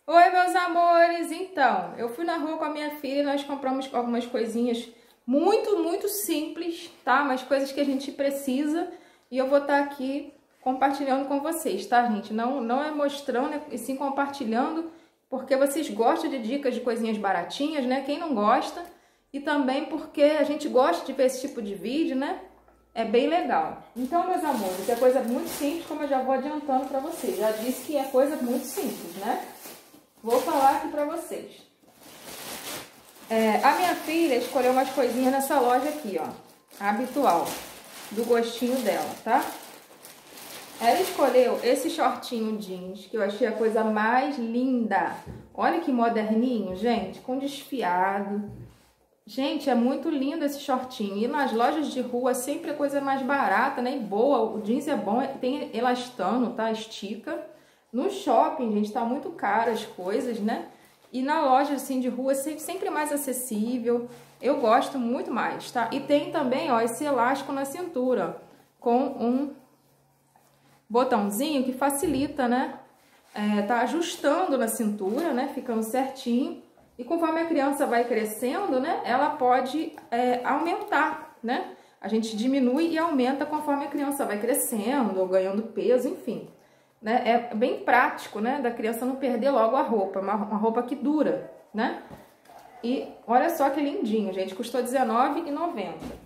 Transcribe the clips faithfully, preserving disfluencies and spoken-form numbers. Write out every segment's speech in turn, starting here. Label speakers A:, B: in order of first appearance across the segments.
A: Oi, meus amores! Então, eu fui na rua com a minha filha e nós compramos algumas coisinhas muito, muito simples, tá? Mas coisas que a gente precisa e eu vou estar aqui compartilhando com vocês, tá, gente? Não, não é mostrando, e sim compartilhando, porque vocês gostam de dicas de coisinhas baratinhas, né? Quem não gosta? E também porque a gente gosta de ver esse tipo de vídeo, né? É bem legal. Então, meus amores, é coisa muito simples, como eu já vou adiantando pra vocês. Já disse que é coisa muito simples, né? Vou falar aqui pra vocês. É, a minha filha escolheu umas coisinhas nessa loja aqui, ó. A habitual, do gostinho dela, tá? Ela escolheu esse shortinho jeans, que eu achei a coisa mais linda. Olha que moderninho, gente, com desfiado. Gente, é muito lindo esse shortinho. E nas lojas de rua sempre é coisa mais barata, né? E boa. O jeans é bom, tem elastano, tá? Estica. No shopping, gente, tá muito caro as coisas, né? E na loja, assim, de rua, sempre, sempre mais acessível. Eu gosto muito mais, tá? E tem também, ó, esse elástico na cintura, com um botãozinho que facilita, né? É, tá ajustando na cintura, né? Ficando certinho. E conforme a criança vai crescendo, né? Ela pode é, aumentar, né? A gente diminui e aumenta conforme a criança vai crescendo ou ganhando peso, enfim. Né? É bem prático, né? Da criança não perder logo a roupa, uma, uma roupa que dura, né? E olha só que lindinho, gente, custou dezenove reais e noventa centavos.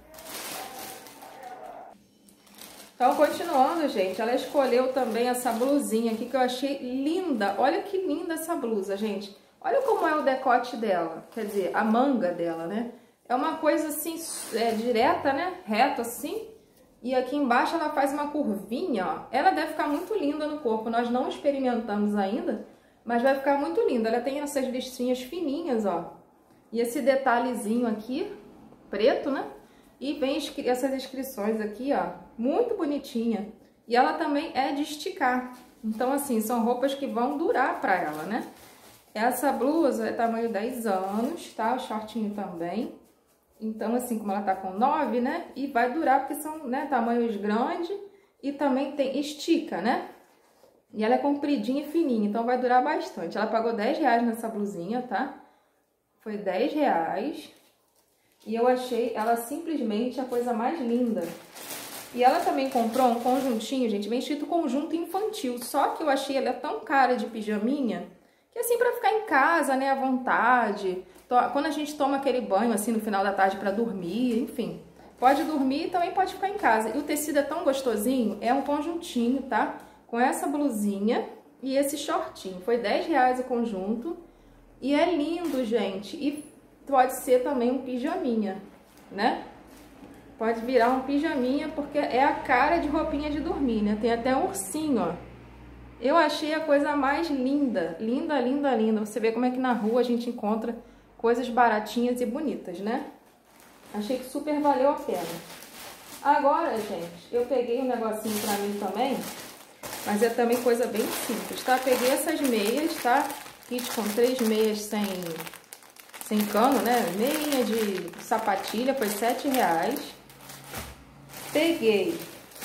A: Então, continuando, gente, ela escolheu também essa blusinha aqui que eu achei linda. Olha que linda essa blusa, gente. Olha como é o decote dela, quer dizer, a manga dela, né? É uma coisa assim, é, direta, né? Reto assim. E aqui embaixo ela faz uma curvinha, ó. Ela deve ficar muito linda no corpo. Nós não experimentamos ainda, mas vai ficar muito linda. Ela tem essas listrinhas fininhas, ó. E esse detalhezinho aqui, preto, né? E vem essas inscrições aqui, ó. Muito bonitinha. E ela também é de esticar. Então, assim, são roupas que vão durar pra ela, né? Essa blusa é tamanho dez anos, tá? O shortinho também. Então, assim, como ela tá com nove, né? E vai durar, porque são, né, tamanhos grandes e também tem estica, né? E ela é compridinha e fininha, então vai durar bastante. Ela pagou dez reais nessa blusinha, tá? Foi dez reais. E eu achei ela simplesmente a coisa mais linda. E ela também comprou um conjuntinho, gente, bem escrito conjunto infantil. Só que eu achei ela tão cara de pijaminha, que assim, pra ficar em casa, né, à vontade. Quando a gente toma aquele banho, assim, no final da tarde pra dormir, enfim. Pode dormir e também pode ficar em casa. E o tecido é tão gostosinho, é um conjuntinho, tá? Com essa blusinha e esse shortinho. Foi dez reais o conjunto. E é lindo, gente. E pode ser também um pijaminha, né? Pode virar um pijaminha, porque é a cara de roupinha de dormir, né? Tem até um ursinho, ó. Eu achei a coisa mais linda. Linda, linda, linda. Você vê como é que na rua a gente encontra coisas baratinhas e bonitas, né? Achei que super valeu a pena. Agora, gente, eu peguei um negocinho pra mim também, mas é também coisa bem simples, tá? Peguei essas meias, tá? Kit com três meias sem, sem cano, né? Meia de sapatilha, foi sete reais. Peguei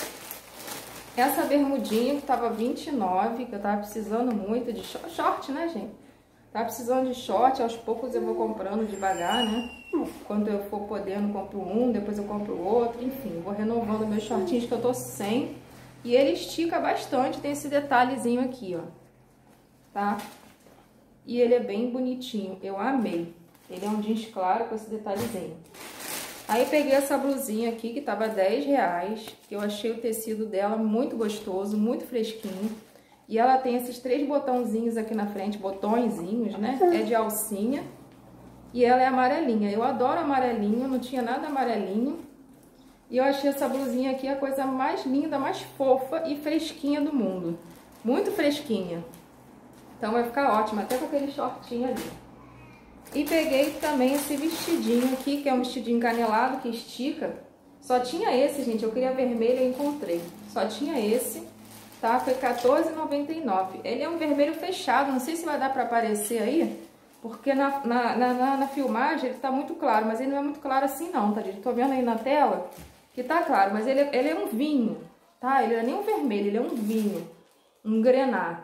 A: essa bermudinha que tava vinte e nove, que eu tava precisando muito de short, short, né, gente? Tava precisando de short, aos poucos eu vou comprando devagar, né? Quando eu for podendo, compro um, depois eu compro outro, enfim, vou renovando meus shortinhos que eu tô sem. E ele estica bastante, tem esse detalhezinho aqui, ó, tá? E ele é bem bonitinho, eu amei. Ele é um jeans claro com esse detalhezinho. Aí peguei essa blusinha aqui, que tava dez reais, que eu achei o tecido dela muito gostoso, muito fresquinho. E ela tem esses três botãozinhos aqui na frente, botõezinhos, né? É de alcinha. E ela é amarelinha. Eu adoro amarelinho, não tinha nada amarelinho. E eu achei essa blusinha aqui a coisa mais linda, mais fofa e fresquinha do mundo. Muito fresquinha. Então vai ficar ótima, até com aquele shortinho ali. E peguei também esse vestidinho aqui, que é um vestidinho canelado, que estica. Só tinha esse, gente, eu queria vermelho e encontrei. Só tinha esse, tá? Foi quatorze reais e noventa e nove centavos. Ele é um vermelho fechado, não sei se vai dar pra aparecer aí, porque na, na, na, na filmagem ele tá muito claro, mas ele não é muito claro assim não, tá, gente? Tô vendo aí na tela que tá claro, mas ele, ele é um vinho, tá? Ele não é nem um vermelho, ele é um vinho, um grená.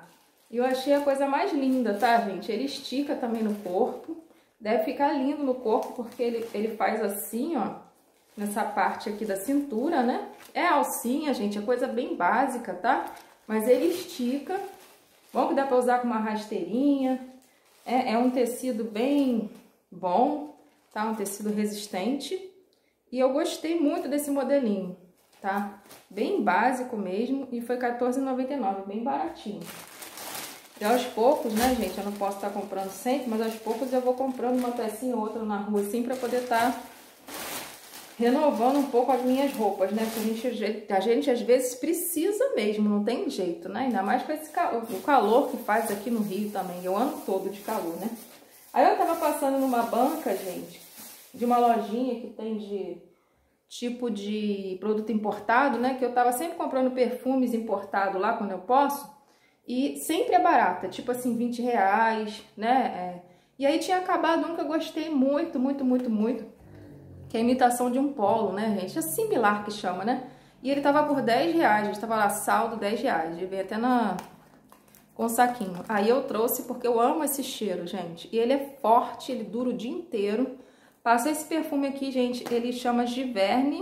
A: E eu achei a coisa mais linda, tá, gente? Ele estica também no corpo. Deve ficar lindo no corpo, porque ele, ele faz assim, ó, nessa parte aqui da cintura, né? É alcinha, gente, é coisa bem básica, tá? Mas ele estica. Bom que dá pra usar com uma rasteirinha. É, é um tecido bem bom, tá? Um tecido resistente. E eu gostei muito desse modelinho, tá? Bem básico mesmo. E foi quatorze reais e noventa e nove centavos, bem baratinho. E aos poucos, né, gente, eu não posso estar comprando sempre, mas aos poucos eu vou comprando uma pecinha ou outra na rua, assim, pra poder estar renovando um pouco as minhas roupas, né, porque a gente, a gente às vezes precisa mesmo, não tem jeito, né, ainda mais com esse calor, o calor que faz aqui no Rio também, o ano todo de calor, né. Aí eu tava passando numa banca, gente, de uma lojinha que tem de tipo de produto importado, né, que eu tava sempre comprando perfumes importados lá quando eu posso. E sempre é barata, tipo assim, vinte reais, né? É. E aí tinha acabado um que eu gostei muito, muito, muito, muito. Que é a imitação de um polo, né, gente? É similar que chama, né? E ele tava por dez reais, a gente tava lá, saldo dez reais. Ele veio até na... com saquinho. Aí eu trouxe porque eu amo esse cheiro, gente. E ele é forte, ele dura o dia inteiro. Passa esse perfume aqui, gente, ele chama Giverny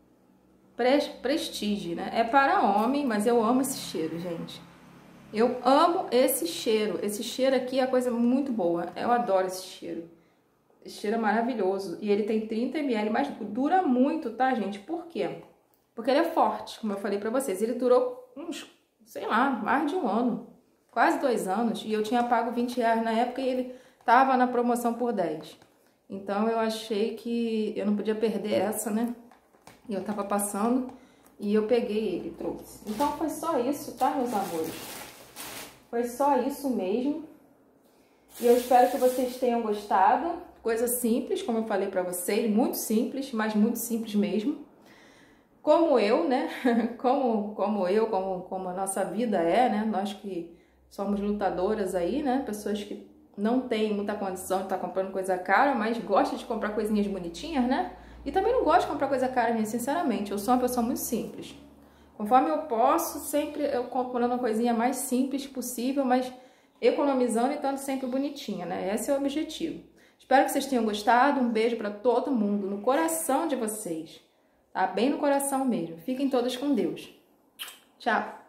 A: Prestige, né? É para homem, mas eu amo esse cheiro, gente. Eu amo esse cheiro. Esse cheiro aqui é a coisa muito boa. Eu adoro esse cheiro. Esse cheiro é maravilhoso. E ele tem trinta mililitros, mas dura muito, tá, gente? Por quê? Porque ele é forte, como eu falei pra vocês. Ele durou uns, sei lá, mais de um ano. Quase dois anos. E eu tinha pago vinte reais na época e ele tava na promoção por dez. Então eu achei que eu não podia perder essa, né? E eu tava passando e eu peguei ele, trouxe. Então foi só isso, tá, meus amores? Foi só isso mesmo. E eu espero que vocês tenham gostado. Coisa simples, como eu falei pra vocês. Muito simples, mas muito simples mesmo. Como eu, né? Como, como eu, como, como a nossa vida é, né? Nós que somos lutadoras aí, né? Pessoas que não têm muita condição de estar comprando coisa cara, mas gostam de comprar coisinhas bonitinhas, né? E também não gosto de comprar coisa cara, gente, sinceramente. Eu sou uma pessoa muito simples. Conforme eu posso, sempre eu comprando uma coisinha mais simples possível, mas economizando e estando sempre bonitinha, né? Esse é o objetivo. Espero que vocês tenham gostado. Um beijo para todo mundo, no coração de vocês, tá? Bem no coração mesmo. Fiquem todos com Deus. Tchau!